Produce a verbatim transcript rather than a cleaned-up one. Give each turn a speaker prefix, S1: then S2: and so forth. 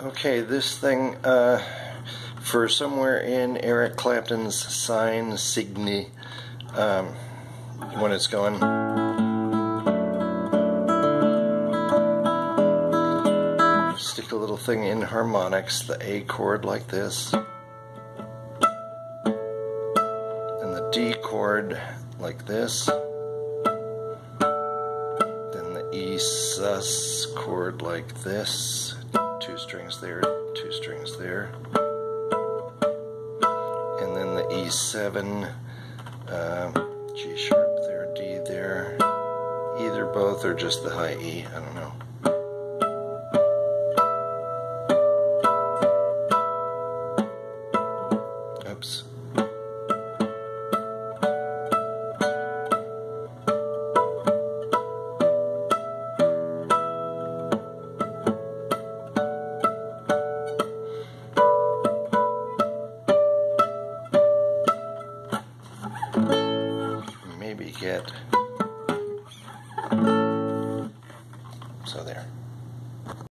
S1: Okay, this thing, uh, for somewhere in Eric Clapton's sign, Signe, um, when it's going, stick a little thing in harmonics, the A chord like this, and the D chord like this, then the E sus chord like this, two strings there, two strings there, and then the E seven, uh, G sharp there, D there, either both or just the high E, I don't know. Oops. Maybe get, so there.